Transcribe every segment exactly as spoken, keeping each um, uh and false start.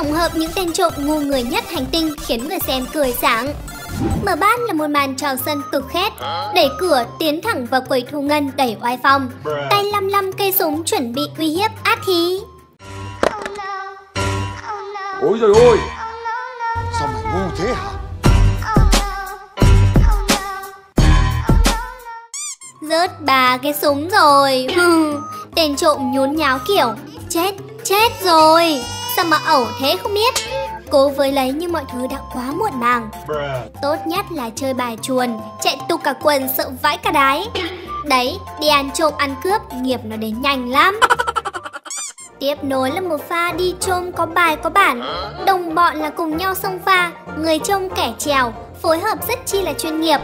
Tổng hợp những tên trộm ngu người nhất hành tinh khiến người xem cười sảng. Mở bát là một màn chào sân cực khét, đẩy cửa tiến thẳng vào quầy thu ngân đầy oai phong, tay lăm lăm cây súng chuẩn bị uy hiếp át khí. Ôi giời ơi, sao mày ngu thế hả? Rớt ba cái súng rồi. Hừ, tên trộm nhốn nháo kiểu chết, chết rồi. Sao mà ẩu thế không biết. Cố với lấy nhưng mọi thứ đã quá muộn màng. Tốt nhất là chơi bài chuồn, chạy tục cả quần sợ vãi cả đáy. Đấy, đi ăn trộm ăn cướp, nghiệp nó đến nhanh lắm. Tiếp nối là một pha đi trôm có bài có bản. Đồng bọn là cùng nhau xông pha, người trông kẻ chèo, phối hợp rất chi là chuyên nghiệp.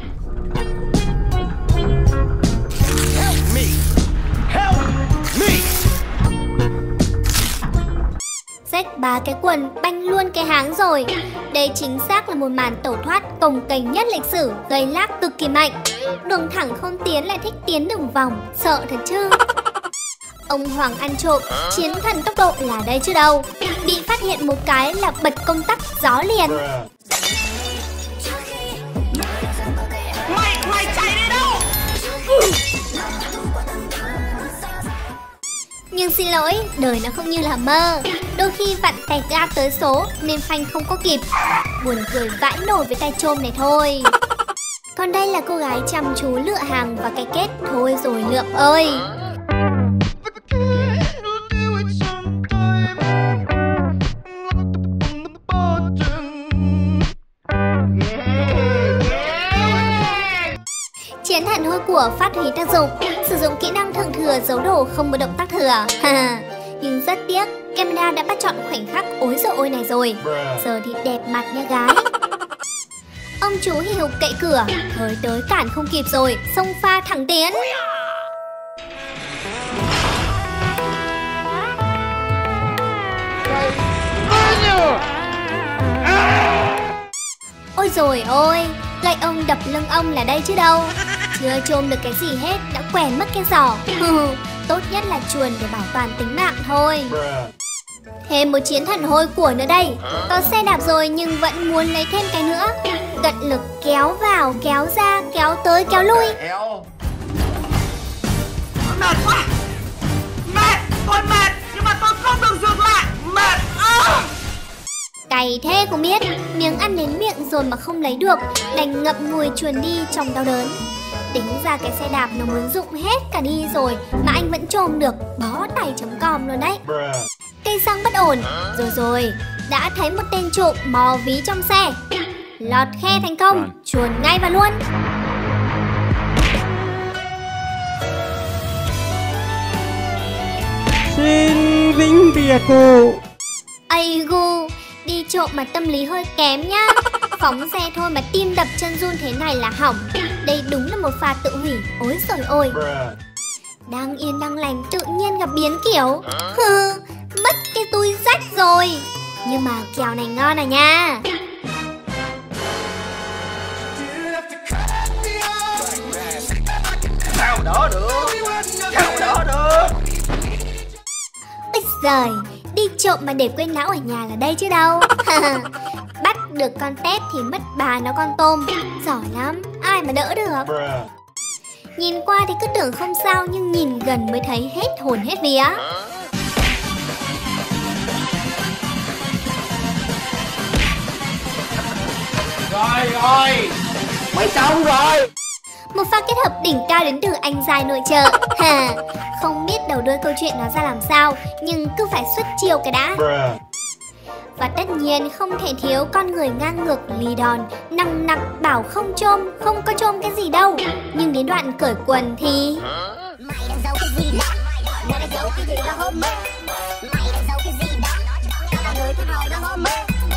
Xách ba cái quần, banh luôn cái háng rồi. Đây chính xác là một màn tẩu thoát cồng kềnh nhất lịch sử, gây lag cực kỳ mạnh. Đường thẳng không tiến lại thích tiến đường vòng, sợ thật chứ. Ông Hoàng ăn trộm, chiến thần tốc độ là đây chứ đâu. Bị phát hiện một cái là bật công tắc gió liền. Mày, mày chạy đi đâu? Nhưng xin lỗi, đời nó không như là mơ. Đôi khi vặn tay ga tới số nên phanh không có kịp. Buồn cười vãi nổi với tay trôm này thôi. Còn đây là cô gái chăm chú lựa hàng và cái kết thôi rồi lượm ơi. Chiến thần hôi của phát huy tác dụng, sử dụng kỹ năng thượng thừa giấu đồ không có động tác thừa. Nhưng rất tiếc, camera đã bắt chọn khoảnh khắc ối giời ôi này rồi. Giờ thì đẹp mặt nha gái. Ông chú hì hục cậy cửa, thời tới cản không kịp rồi, xông pha thẳng tiến. Ôi rồi ôi, gậy ông đập lưng ông là đây chứ đâu. Chưa trôm được cái gì hết, đã quèn mất cái giỏ. Tốt nhất là chuồn để bảo toàn tính mạng thôi. Thêm một chiến thần hôi của nữa đây. Có xe đạp rồi nhưng vẫn muốn lấy thêm cái nữa. Tận lực kéo vào, kéo ra, kéo tới, kéo lui. Mệt quá. Mệt, tôi mệt, nhưng mà tôi không được dừng lại. Mệt. À. Cày thế cũng biết, miếng ăn đến miệng rồi mà không lấy được, đành ngậm ngùi chuồn đi trong đau đớn. Tính ra cái xe đạp nó muốn dụng hết cả đi rồi mà anh vẫn trồm được, bó tay chấm com luôn đấy. Cây xăng bất ổn. Rồi rồi, đã thấy một tên trộm mò ví trong xe. Lọt khe thành công, chuồn ngay vào luôn. Xin vĩnh biệt cụ. Ây gu, đi trộm mà tâm lý hơi kém nhá. Phóng xe thôi mà tim đập chân run thế này là hỏng. Đây đúng là một pha tự hủy. Ôi giời ôi. Đang yên đang lành tự nhiên gặp biến kiểu. Hừ, mất cái túi rách rồi. Nhưng mà kẹo này ngon à nha. Sao đỡ được? Sao đỡ được? Ích giời, đi trộm mà để quên não ở nhà là đây chứ đâu. Bắt được con tép thì mất bà nó con tôm. Giỏi lắm, ai mà đỡ được. Nhìn qua thì cứ tưởng không sao, nhưng nhìn gần mới thấy hết hồn hết vía. Rồi rồi, mới xong rồi. Một pha kết hợp đỉnh cao đến từ anh giai nội trợ. Hà, không biết đầu đuôi câu chuyện nó ra làm sao, nhưng cứ phải xuất chiêu cái đã. Và tất nhiên không thể thiếu con người ngang ngược lì đòn, nằng nặc bảo không chôm, không có chôm cái gì đâu. Nhưng đến đoạn cởi quần thì mày đã giấu cái gì đó, mày đã giấu cái gì đó hôm mơ, mày đã giấu cái gì đó, cả đời tôi hầu đó hôm mơ.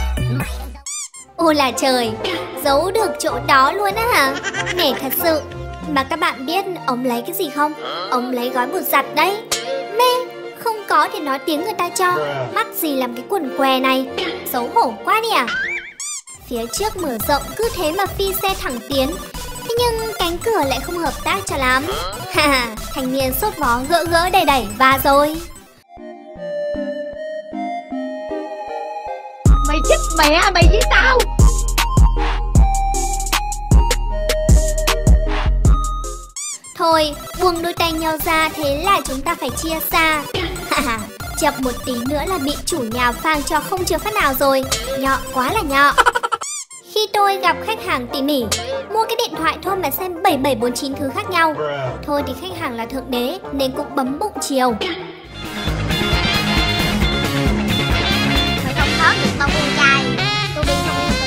Ôi là trời, giấu được chỗ đó luôn á hả? Nể thật sự. Mà các bạn biết ông lấy cái gì không? Ông lấy gói bột giặt đấy. Mê, không có thì nói tiếng người ta cho. Mắc gì làm cái quần què này. Xấu hổ quá đi à. Phía trước mở rộng cứ thế mà phi xe thẳng tiến. Thế nhưng cánh cửa lại không hợp tác cho lắm. Ha, thanh niên sốt vó gỡ gỡ đẩy đẩy và rồi. Mẹ mày với tao. Thôi, buông đôi tay nhau ra, thế là chúng ta phải chia xa. Chậm một tí nữa là bị chủ nhà phang cho không chừa phát nào rồi. Nhọ quá là nhọ. Khi tôi gặp khách hàng tỉ mỉ, mua cái điện thoại thôi mà xem bảy bảy bốn chín thứ khác nhau. Thôi thì khách hàng là thượng đế nên cũng bấm bụng chiều. Mày không khó được bao con trai. Tôi đi không yêu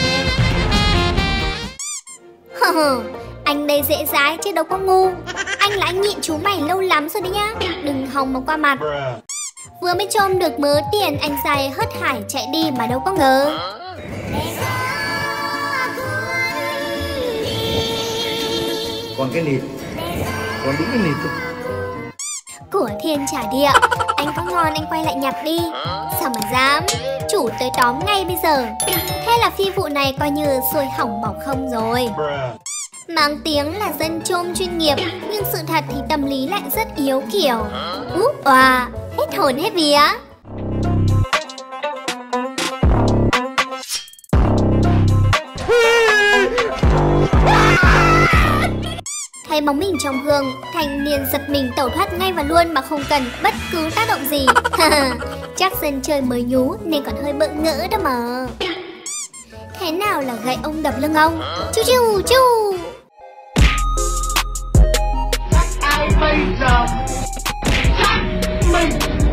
tình yêu. Anh đây dễ dãi chứ đâu có ngu. Anh là anh nhịn chú mày lâu lắm rồi đấy nhá. Đừng hòng mà qua mặt. Vừa mới trôm được mớ tiền, anh dài hớt hải chạy đi mà đâu có ngờ. Còn cái nịt, còn đúng cái nịt thôi. Của thiên trả địa. Anh có ngon anh quay lại nhặt đi. Sao mà dám. Chủ tới tóm ngay bây giờ. Thế là phi vụ này coi như xuôi hỏng bỏng không rồi. Mang tiếng là dân trôm chuyên nghiệp, nhưng sự thật thì tâm lý lại rất yếu kiểu. Úp à, hết hồn hết vía. Thấy bóng mình trong gương, thanh niên giật mình tẩu thoát ngay và luôn mà không cần bất cứ tác động gì. Chắc dân chơi mới nhú nên còn hơi bỡ ngỡ đó mà. Thế nào là gậy ông đập lưng ông? Chu chu chu. Ai bây giờ chắc mình.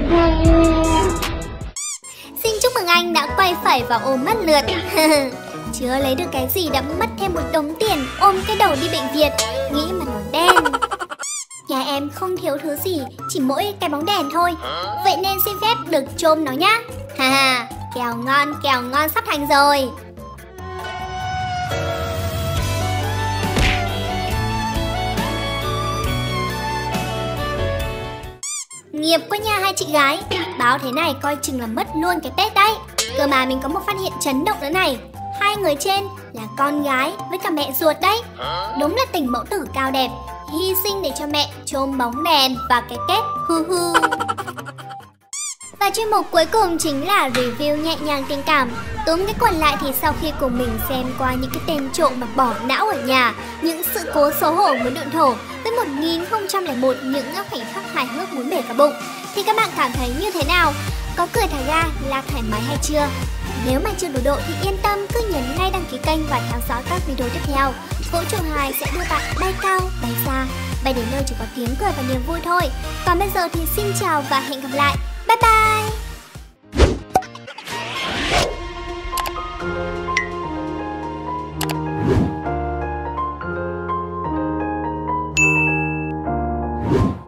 Xin chúc mừng anh đã quay phải và ôm mất lượt. Chưa lấy được cái gì đã mất thêm một đống tiền, ôm cái đầu đi bệnh viện, nghĩ mà nó đen. Nhà em không thiếu thứ gì, chỉ mỗi cái bóng đèn thôi. Vậy nên xin phép được trôm nó nhá. Ha ha, kèo ngon, kèo ngon sắp thành rồi. Nghiệp quá nha hai chị gái. Báo thế này coi chừng là mất luôn cái Tết đấy. Cơ mà mình có một phát hiện chấn động nữa này. Hai người trên là con gái với cả mẹ ruột đấy. Đúng là tình mẫu tử cao đẹp, hy sinh để cho mẹ trôm bóng đèn và cái kết hu hu. Và chuyên mục cuối cùng chính là review nhẹ nhàng tình cảm. Túm cái quần lại thì sau khi cùng mình xem qua những cái tên trộm mà bỏ não ở nhà, những sự cố xấu hổ muốn độn thổ với một nghìn không trăm lẻ một những khoảnh khắc hài hước muốn bể cả bụng, thì các bạn cảm thấy như thế nào? Có cười thả ga, là thoải mái hay chưa? Nếu mà chưa đủ độ thì yên tâm, cứ nhấn ngay đăng ký kênh và theo dõi các video tiếp theo. Vũ trụ hài sẽ đưa bạn bay cao, bay xa, bay đến nơi chỉ có tiếng cười và niềm vui thôi. Còn bây giờ thì xin chào và hẹn gặp lại. Bye bye!